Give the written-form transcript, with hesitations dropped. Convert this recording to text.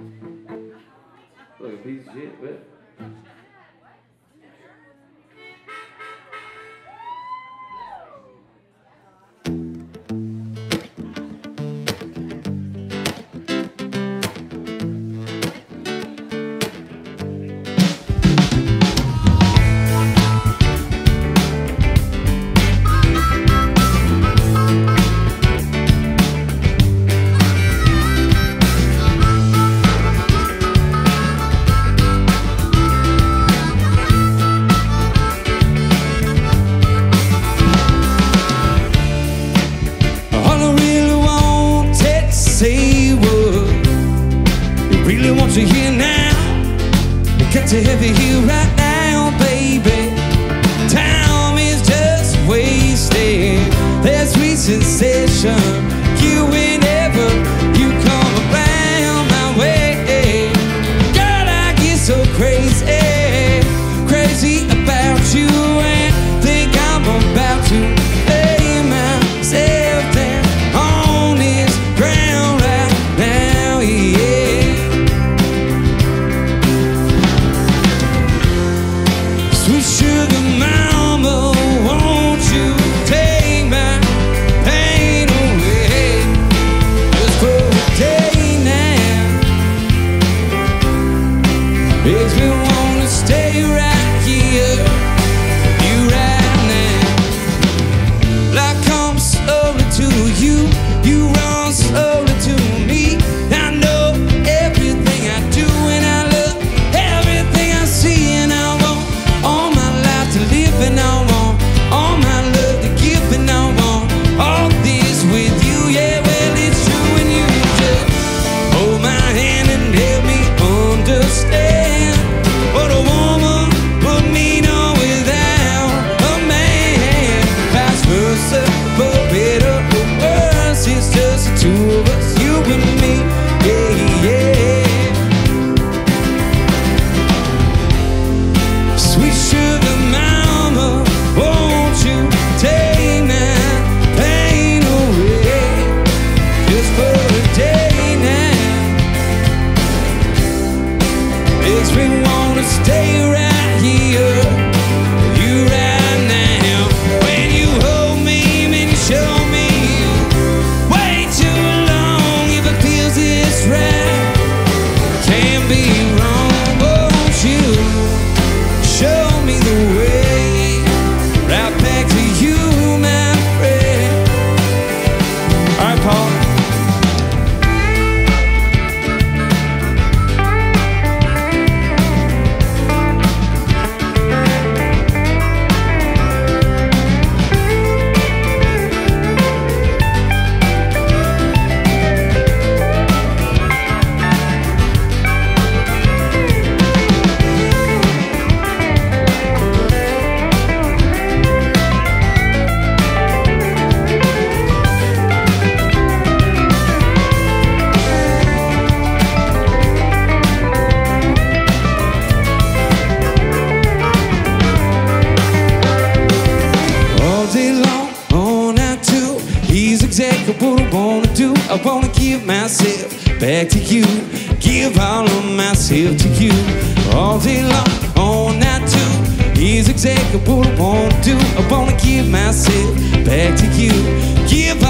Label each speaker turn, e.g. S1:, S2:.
S1: Look, a piece of shit, but.
S2: To hear now, it got to heavy here right now, baby. Time is just wasted. That sweet sensation, you whenever you come around my way. Girl, I get so crazy, crazy about you, and think I'm about to lay myself down on this ground right now, yeah. Sweet sugar mama, won't you take my pain away just for a day now? Makes me wanna stay right here, you right now. Life comes slowly to you, you run slowly to me. I know everything I do and I love everything I see, and I want all my life to live, and I want all my love to give, and I want all this with you. Yeah, well, it's true when you just hold my hand and help me understand what a woman would mean on without a man. Vice versa, for better or worse, it's just the two of us, you and me. Yeah, yeah. Sweet sugar mama, won't you take my pain away just for a day now? Makes me wanna stay right here, you right now. When you hold me, man, you show me way too long. If it feels this right, can't be wrong. Won't you show me the way right back to you, my friend? All right, Paul. All day long, all night too, he's exactly what I wanna do. I wanna give myself back to you, give all of myself to you. All day long, all night too, he's exactly what I wanna do. I wanna give myself back to you, give